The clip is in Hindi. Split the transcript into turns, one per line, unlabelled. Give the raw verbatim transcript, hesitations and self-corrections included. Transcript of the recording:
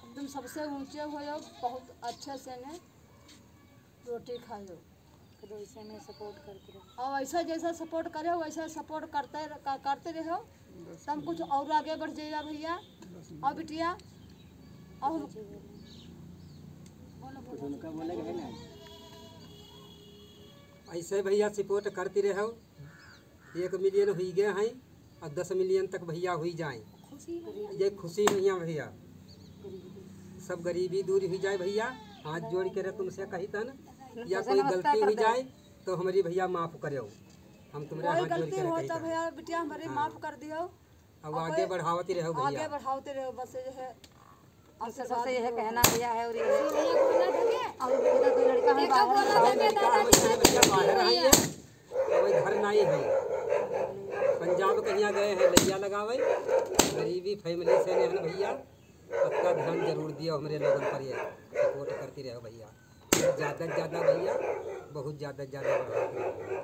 तुम सबसे ऊंचे हो, बहुत अच्छे से ने रोटी खाओ।
फिर वैसे में सपोर्ट करते रहो
और वैसा जैसा सपोर्ट करे वैसा सपोर्ट करते करते रहो, तुम कुछ और आगे बढ़ जाइएगा भैया और बिटिया। और
ऐसे भैया सपोर्ट करती रहो। एक मिलियन हो गए हैं और दस मिलियन तक भैया हो जाए, ये खुशी नहीं है भैया। सब गरीबी दूर हो जाए भैया। हाथ जोड़ के तुमसे कही तन, या कोई गलती हो जाए तो हमारी भैया माफ करो। हम तुम्हारे हाथ जोड़ के
होता भैया बिटिया हमारी माफ कर दियो।
अब आगे बढ़ावती रहो भैया,
आगे बढ़ाते रहो। बस ये है
आपसे सबसे यह कहना भैया है। और ये और उधर दो लड़का है बाहर
है, कोई घर नहीं है, पंजाब कहीं गए हैं लैया लगावे। गरीबी फैमिली से नहीं भैया, सबका ध्यान जरूर दिया हमारे लोगों पर। ये सपोर्ट करती रहो भैया, ज़्यादा से ज़्यादा भैया, बहुत ज़्यादा ज़्यादा बढ़ा।